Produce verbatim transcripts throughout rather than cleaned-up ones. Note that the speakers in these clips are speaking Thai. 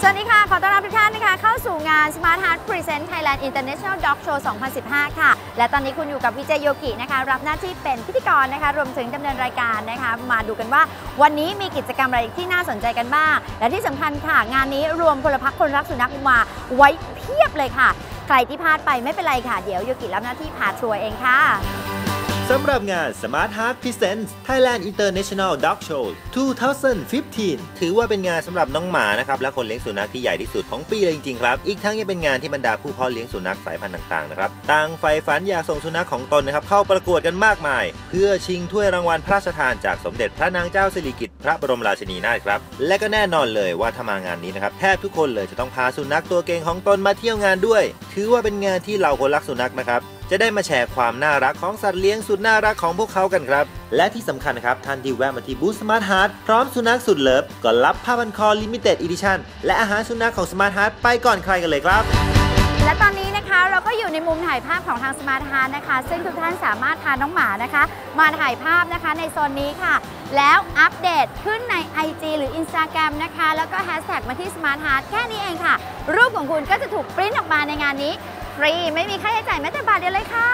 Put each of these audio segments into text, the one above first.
วัสดีค่ะขอต้อนรับทุกท่านนะคะเข้าสู่งาน Smart Heart Present Thailand International Dog Show สองพันสิบห้า ค่ะและตอนนี้คุณอยู่กับวิเจโยกินะคะรับหน้าที่เป็นพิธีกรนะคะรวมถึงดำเนินรายการนะคะมาดูกันว่าวันนี้มีกิจกรรมอะไรที่น่าสนใจกันบ้างและที่สำคัญค่ะงานนี้รวมพลพรรคคนรักสุนัขมาไว้เพียบเลยค่ะใครที่พลาดไปไม่เป็นไรค่ะเดี๋ยวโยกิรับหน้าที่พาทัวร์เองค่ะสำหรับงาน Smart Heart Presents Thailand International Dog Show สองพันสิบห้า ถือว่าเป็นงานสำหรับน้องหมานะครับและคนเลี้ยงสุนัขที่ใหญ่ที่สุดของปีเลยจริงๆครับอีกทั้งยังเป็นงานที่บรรดาผู้เพาะเลี้ยงสุนัขสายพันธุ์ต่างๆนะครับต่างใฝ่ฝันอยากส่งสุนัขของตนนะครับเข้าประกวดกันมากมายเพื่อชิงถ้วยรางวัลพระราชทานจากสมเด็จพระนางเจ้าสิริกิติ์พระบรมราชินีนาถครับและก็แน่นอนเลยว่าถ้ามางานนี้นะครับแทบทุกคนเลยจะต้องพาสุนัขตัวเก่งของตนมาเที่ยวงานด้วยถือว่าเป็นงานที่เราคนรักสุนัขนะครับจะได้มาแชร์ความน่ารักของสัตว์เลี้ยงสุดน่ารักของพวกเขากันครับและที่สำคัญนะครับท่านที่แวะมาที่บูธ Smart Heart พร้อมสุนัขสุดเลิฟก็รับผ้าพันคอ Limited Edition และอาหารสุนัขของ Smart Heart ไปก่อนใครกันเลยครับและตอนนี้นะคะเราก็อยู่ในมุมถ่ายภาพของทาง Smart Heart นะคะซึ่งทุกท่านสามารถพาน้องหมานะคะมาถ่ายภาพนะคะในโซนนี้ค่ะแล้วอัปเดตขึ้นใน ไอ จี หรือ Instagram นะคะแล้วก็แฮชแท็กมาที่ Smart Heart แค่นี้เองค่ะรูปของคุณก็จะถูกปริ้นออกมาในงานนี้ฟรีไม่มีค่าใช้จ่ายแม้แต่บาทเดียวเลยค่ะ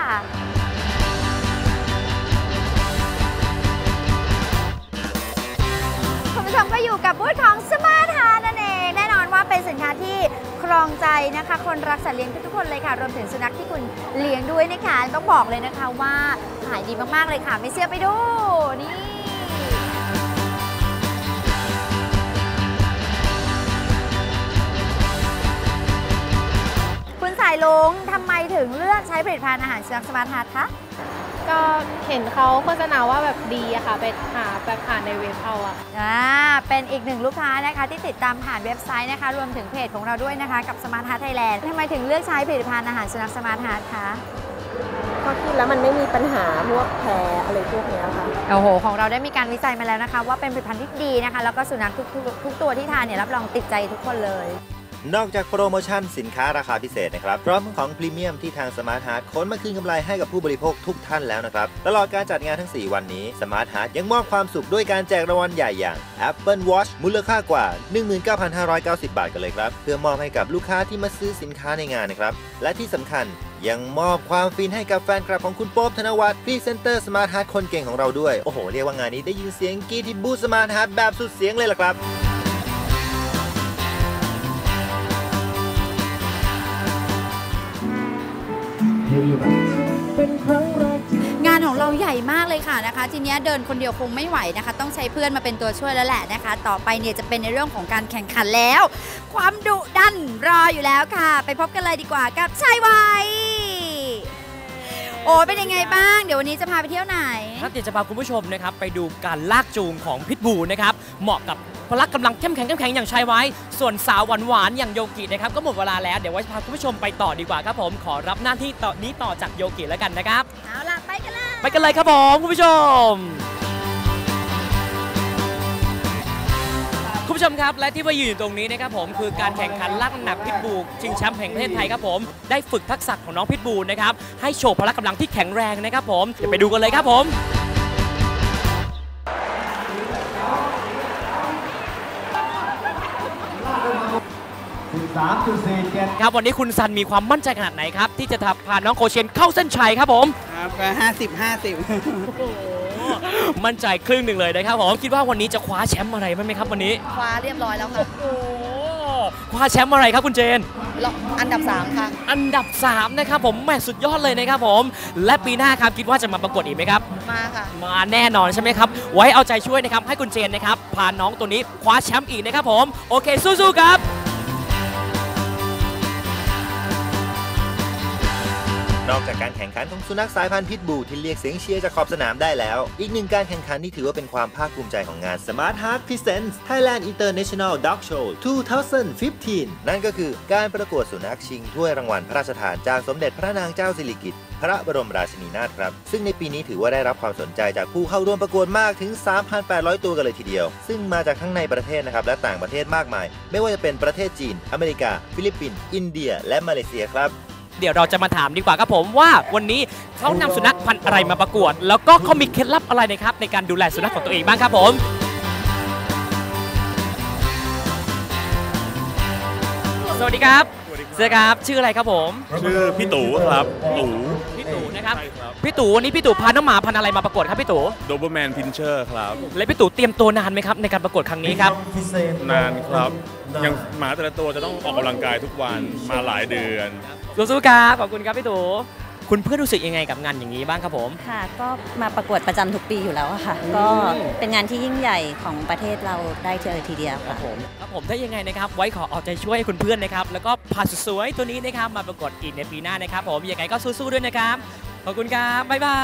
คุณผู้ชมก็อยู่กับบูธของ Smart Heart นั่นเองแน่นอนว่าเป็นสินค้าที่ครองใจนะคะคนรักสัตว์เลี้ยงทุกๆคนเลยค่ะรวมถึงสุนัขที่คุณเลี้ยงด้วยนะคะต้องบอกเลยนะคะว่าขายดีมากๆเลยค่ะไม่เชื่อไปดูนี่คุณสายลุงทำไมถึงเลือกใช้ผลิตภัณฑ์อาหารสุนัข Smart Heart คะก็เห็นเขาโฆษณาว่าแบบดีอะค่ะไปหาแบบอ่านในเว็บเอาอะอ่าเป็นอีกหนึ่งลูกค้านะคะที่ติดตามผ่านเว็บไซต์นะคะรวมถึงเพจของเราด้วยนะคะกับ Smart Heart Thailand ทำไมถึงเลือกใช้ผลิตภัณฑ์อาหารสุนัข Smart Heart คะพอกินแล้วมันไม่มีปัญหาพวกแพ้อะไรพวกนี้ค่ะโอ้โหของเราได้มีการวิจัยมาแล้วนะคะว่าเป็นผลิตภัณฑ์ที่ดีนะคะแล้วก็สุนัขทุกทุกตัวที่ทานเนี่ยรับรองติดใจทุกคนเลยนอกจากโปรโมชั่นสินค้าราคาพิเศษนะครับพร้อมของพรีเมียมที่ทาง Smart Heart ขนมาคืนกำไรให้กับผู้บริโภคทุกท่านแล้วนะครับตลอดการจัดงานทั้งสี่วันนี้ Smart Heart ยังมอบความสุขด้วยการแจกรางวัลใหญ่อย่าง Apple Watch มูลค่ากว่า หนึ่งหมื่นเก้าพันห้าร้อยเก้าสิบ บาทกันเลยครับเพื่อมอบให้กับลูกค้าที่มาซื้อสินค้าในงานนะครับและที่สำคัญยังมอบความฟินให้กับแฟนคลับของคุณโป๊ปธนวัฒน์พรีเซนเตอร์ Smart Heart คนเก่งของเราด้วยโอ้โหเรียกว่างานนี้ได้ยินเสียงกรี๊ดที่บูธ Smart Heart แบบสุดเสียงเลยล่ะครับงานของเราใหญ่มากเลยค่ะนะคะทีนี้เดินคนเดียวคงไม่ไหวนะคะต้องใช้เพื่อนมาเป็นตัวช่วยแล้วแหละนะคะต่อไปเนี่ยจะเป็นในเรื่องของการแข่งขันแล้วความดุดันรออยู่แล้วค่ะไปพบกันเลยดีกว่ากับชายวัยโอ้เป็นยังไงบ้างเดี๋ยววันนี้จะพาไปเที่ยวไหนครับเดี๋ยวจะพาคุณผู้ชมนะครับไปดูการลากจูงของพิทบูลนะครับเหมาะกับพละกำลังเข้มแข็งเข้มแข็งอย่างชายไว้ส่วนสาวหวานๆอย่างโยกินะครับก็หมดเวลาแล้วเดี๋ยวไว้พาคุณผู้ชมไปต่อดีกว่าครับผมขอรับหน้าที่ต่อนี้ต่อจากโยกิแล้วกันนะครับเอาล่ะไปกันเลยไปกันเลยครับผมคุณผู้ชมคุณผู้ชมครับและที่มายืนอยู่ตรงนี้นะครับผมคือการแข่งขันลากน้ำหนักพิทบูลชิงแชมป์แห่งประเทศไทยครับผมได้ฝึกทักษะของน้องพิทบูลนะครับให้โชว์พละกำลังที่แข็งแรงนะครับผมเดี๋ยวไปดูกันเลยครับผมครับวันนี้คุณซันมีความมั่นใจขนาดไหนครับที่จะพาน้องโคเชนเข้าเส้นชัยครับผมครับก็ห้าสิบ ห้าสิบมั่นใจครึ่งหนึ่งเลยนะครับผมคิดว่าวันนี้จะคว้าแชมป์อะไรไหมครับวันนี้คว้าเรียบร้อยแล้วค่ะคว้าแชมป์อะไรครับคุณเจนอันดับสามค่ะอันดับสามนะครับผมแหมสุดยอดเลยนะครับผมและปีหน้าครับคิดว่าจะมาประกวดอีกไหมครับมาค่ะมาแน่นอนใช่ไหมครับไว้เอาใจช่วยนะครับให้คุณเจนนะครับพาน้องตัวนี้คว้าแชมป์อีกนะครับผมโอเคสู้ๆครับนอกจากการแข่งขันของสุนัขสายพันธุ์พิทบูลที่เรียกเสียงเชียร์จากขอบสนามได้แล้วอีกหนึ่งการแข่งขันที่ถือว่าเป็นความภาคภูมิใจของงาน Smart Heart Presents Thailand International Dog Show สองพันสิบห้า นั่นก็คือการประกวดสุนัขชิงถ้วยรางวัลพระราชทานจากสมเด็จพระนางเจ้าสิริกิติ์พระบรมราชินีนาถครับซึ่งในปีนี้ถือว่าได้รับความสนใจจากผู้เข้าร่วมประกวดมากถึง สามพันแปดร้อย ตัวกันเลยทีเดียวซึ่งมาจากทั้งในประเทศนะครับและต่างประเทศมากมายไม่ว่าจะเป็นประเทศจีนอเมริกาฟิลิปปินส์อินเดียและมาเลเซียครับเดี๋ยวเราจะมาถามดีกว่าครับผมว่าวันนี้เขานำสุนัขพันธุ์อะไรมาประกวดแล้วก็เขามีเคล็ดลับอะไรนะครับในการดูแลสุนัขของตัวเองบ้างครับผมวัสดีครับเสื้อครับชื่ออะไรครับผมชื่อพี่ตู่ครับตู่พี่ตู่นะครับใช่ครับพี่ตู่วันนี้พี่ตู่พาน้องหมาพันธุ์อะไรมาประกวดครับพี่ตู่โดเบอร์แมนพินเชอร์ครับและพี่ตู่เตรียมตัวนานไหมครับในการประกวดครั้งนี้ครับนานครับยังหมาแต่ละตัวจะต้องออกกำลังกายทุกวันมาหลายเดือนสู้ๆครับขอบคุณครับพี่ตู่คุณเพื่อนรู้สึกยังไงกับงานอย่างนี้บ้างครับผมค่ะก็มาประกวดประจำทุกปีอยู่แล้วอะค่ะ ก็เป็นงานที่ยิ่งใหญ่ของประเทศเราได้เจอทีเดียวครัค่ะบผมครับผมถ้ายังไงนะครับไว้ขอเอาใจช่วยให้คุณเพื่อนนะครับแล้วก็พาสุดสวยตัวนี้นะครับมาประกวดอีกในปีหน้านะครับผมยังไงก็สู้ๆด้วยนะครับขอบคุณครับบ๊ายบาย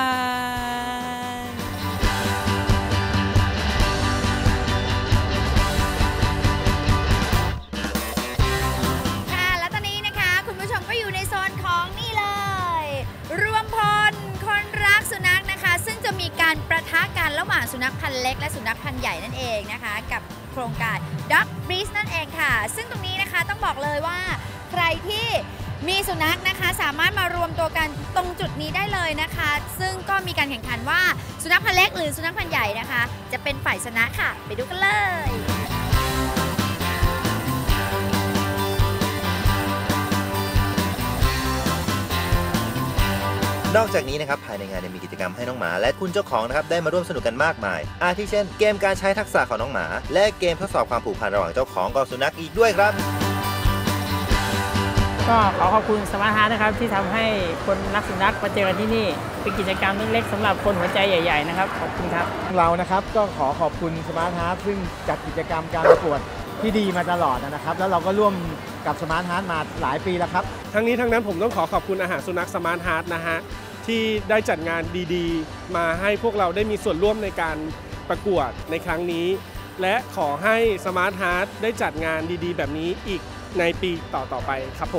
ค่ะและตอนนี้นะคะคุณผู้ชมก็อยู่ในโซนของนี่เลย รวมพลคนรักสุนัขนะคะ ซึ่งจะมีการประทะกันระหว่างสุนัขพันธุ์เล็กและสุนัขพันธุ์ใหญ่นั่นเองนะคะ กับโครงการ Dog Breeze นั่นเองค่ะ ซึ่งตรงนี้นะคะต้องบอกเลยว่าใครที่มีสุนัขนะคะสามารถมารวมตัวกันตรงจุดนี้ได้เลยนะคะ ซึ่งก็มีการแข่งขันว่าสุนัขพันธุ์เล็กหรือสุนัขพันธุ์ใหญ่นะคะ จะเป็นฝ่ายชนะค่ะไปดูกันเลยนอกจากนี้นะครับภายในงานยังมีกิจกรรมให้น้องหมาและคุณเจ้าของนะครับได้มาร่วมสนุกกันมากมาย อาทิเช่นเกมการใช้ทักษะของน้องหมา และเกมทดสอบความผูกพันระหว่างเจ้าของกับสุนัขอีกด้วยครับก็ขอขอบคุณสมาร์ทฮาร์ทนะครับที่ทำให้คนรักสุนัขมาเจอกันที่นี่เป็นกิจกรรมเล็กๆสำหรับคนหัวใจใหญ่ๆนะครับขอบคุณครับเรานะครับก็ขอขอบคุณสมาร์ทฮาร์ทซึ่งจัดกิจกรรมการประกวดที่ดีมาตลอดนะครับแล้วเราก็ร่วมกับสมาร์ทฮาร์ทมาหลายปีแล้วครับทั้งนี้ทั้งนั้นผมต้องขอขอบคุณอาหารสุนัขสมาร์ทฮาร์ทนะฮะที่ได้จัดงานดีๆ มาให้พวกเราได้มีส่วนร่วมในการประกวดในครั้งนี้ และขอให้สมาร์ทฮาร์ทได้จัดงานดีๆ แบบนี้อีกในปีต่อๆไปครับผม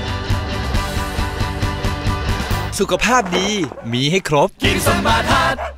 สุขภาพดีมีให้ครบกินสมาร์ทฮาร์ท